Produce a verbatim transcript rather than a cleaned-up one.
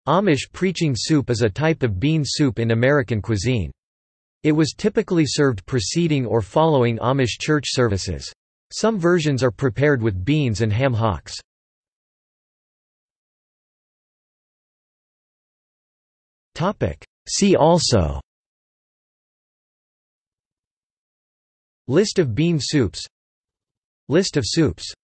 Amish preaching soup is a type of bean soup in American cuisine. It was typically served preceding or following Amish church services. Some versions are prepared with beans and ham hocks. See also: List of bean soups, List of soups.